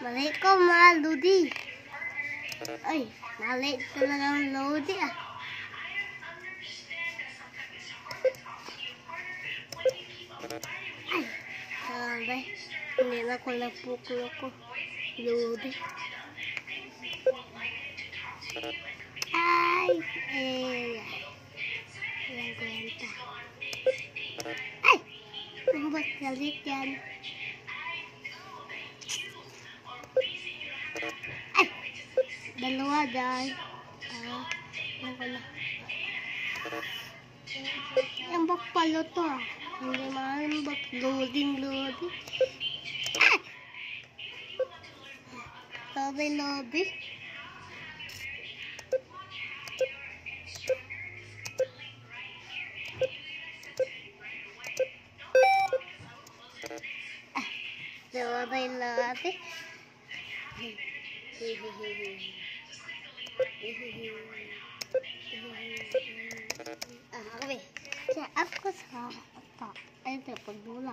Mali ko, mahal, Lodi. Ay, mali ka na ng Lodi ah. Ay, sabi. Hindi na ko napuklo ko. Lodi. Ay, walang kwenta. Ay, ang ba't galit yan? Ay, dalawa dahil. Yan ko na. Ang bak pala to ah. Hindi maaaring bak loading. Ay! Lodi. Lodi. Kami. Kaya ako sa ata. Ay, ito, pagdula.